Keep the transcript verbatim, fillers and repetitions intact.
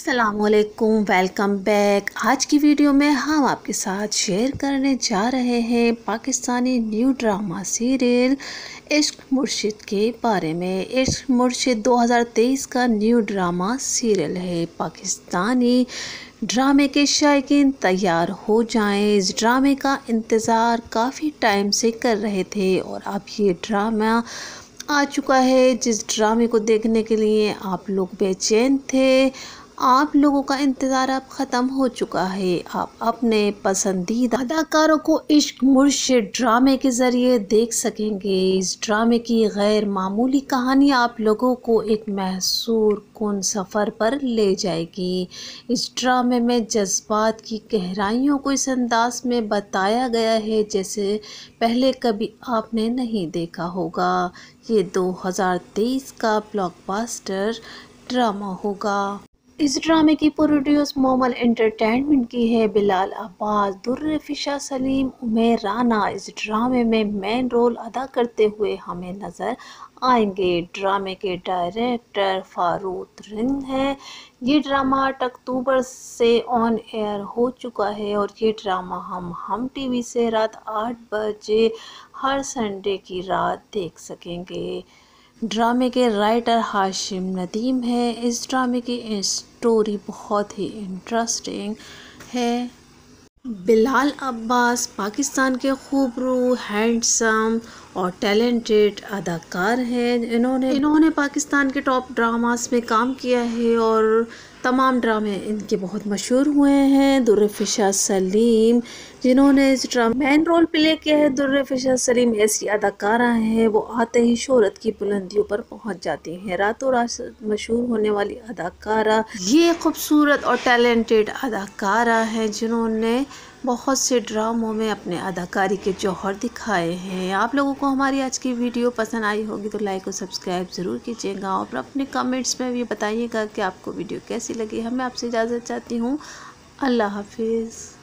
अस्सलामुअलैकुम, welcome back. आज की वीडियो में हम आपके साथ शेयर करने जा रहे हैं पाकिस्तानी न्यू ड्रामा सीरियल इश्क मुर्शिद के बारे में। इश्क मुर्शिद दो हज़ार तेईस का न्यू ड्रामा सीरियल है। पाकिस्तानी ड्रामे के शायकीन तैयार हो जाएं। इस ड्रामे का इंतज़ार काफ़ी टाइम से कर रहे थे और अब ये ड्रामा आ चुका है, जिस ड्रामे को देखने के लिए आप लोग बेचैन थे। आप लोगों का इंतज़ार अब ख़त्म हो चुका है। आप अपने पसंदीदा अदाकारों को इश्क मुर्शिद ड्रामे के ज़रिए देख सकेंगे। इस ड्रामे की गैर मामूली कहानी आप लोगों को एक महसूर कुन सफ़र पर ले जाएगी। इस ड्रामे में जज्बात की गहराइयों को इस अंदाज में बताया गया है जैसे पहले कभी आपने नहीं देखा होगा। ये दो हज़ार तेईस का ब्लॉकबस्टर ड्रामा होगा। इस ड्रामे की प्रोड्यूस मोमल एंटरटेनमेंट की है। बिलाल अब्बास, दुर्र फिशा सलीम, उमेर राना इस ड्रामे में मेन रोल अदा करते हुए हमें नज़र आएंगे। ड्रामे के डायरेक्टर फारूक रिंग हैं। ये ड्रामा आठ अक्टूबर से ऑन एयर हो चुका है और ये ड्रामा हम हम टीवी से रात आठ बजे हर संडे की रात देख सकेंगे। ड्रामे के राइटर हाशिम नदीम है। इस ड्रामे की स्टोरी बहुत ही इंटरेस्टिंग है। बिलाल अब्बास पाकिस्तान के खूबरू, हैंडसम और टैलेंटेड अदाकार हैं। इन्होंने इन्होंने पाकिस्तान के टॉप ड्रामास में काम किया है और तमाम ड्रामे इनके बहुत मशहूर हुए हैं। दुर्र फिशा सलीम, जिन्होंने इस ड्रामा मेन रोल प्ले किया है। दुर्र फिशा सलीम ऐसी अदाकारा हैं, वो आते ही शोहरत की बुलंदियों पर पहुंच जाती हैं। रातों रात मशहूर होने वाली अदाकारा, ये खूबसूरत और टैलेंटेड अदाकारा हैं जिन्होंने बहुत से ड्रामों में अपने अदाकारी के जौहर दिखाए हैं। आप लोगों को हमारी आज की वीडियो पसंद आई होगी तो लाइक और सब्सक्राइब ज़रूर कीजिएगा और अपने कमेंट्स में भी बताइएगा कि आपको वीडियो कैसी लगी। हमें आपसे इजाज़त चाहती हूँ। अल्लाह हाफिज़।